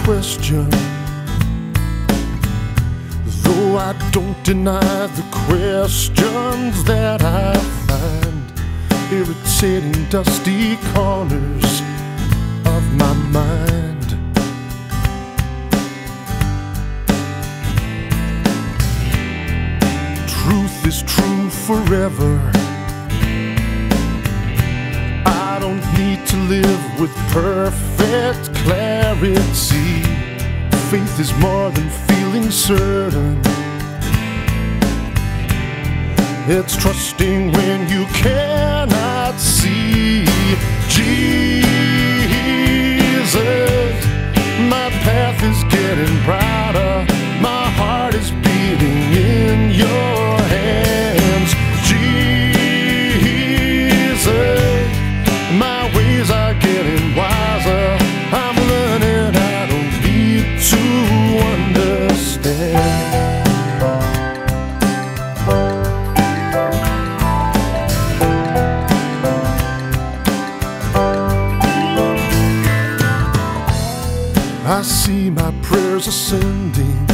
question, though I don't deny the questions that I find irritating dusty corners of my mind. Truth is true forever. I don't need to live with perfect clarity. Faith is more than feeling certain. It's trusting when you cannot see. Jesus, my path is getting brighter. My heart is beating in your hands. Jesus, my ways are getting wiser. I'm learning I don't need to understand. I see my prayers ascending,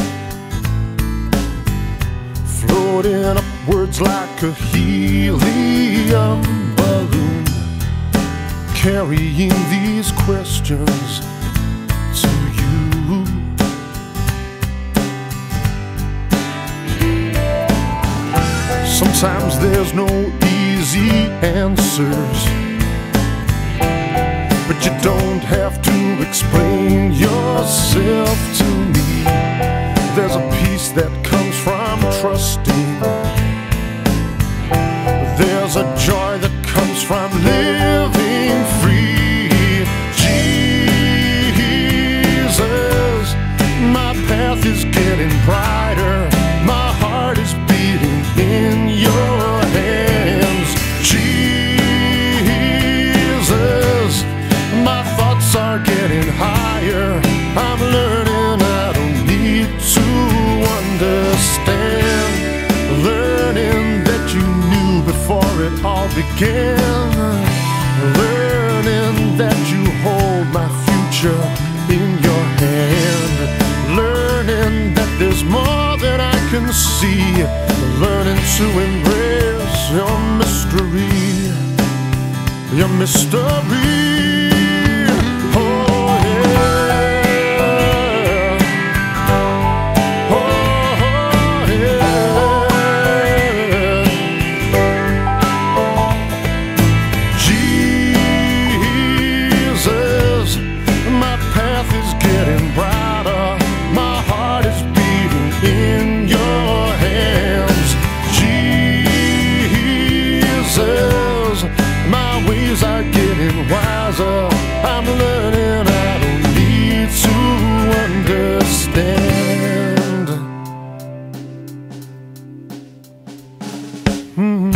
floating upwards like a helium balloon, carrying these questions to you. Sometimes there's no easy answers, but you don't have to explain yourself to me. There's a peace that comes from trusting. There's a joy that comes from living free. Jesus, my path is getting brighter. My heart is beating in your hands. Jesus, my thoughts are getting higher. I'm learning I don't need to understand. Learning that you knew before it all began. Learning that you hold my future in your hand. Learning that there's more than I can see. Learning to embrace your mystery. Your mystery. Are getting wiser. I'm learning I don't need to understand.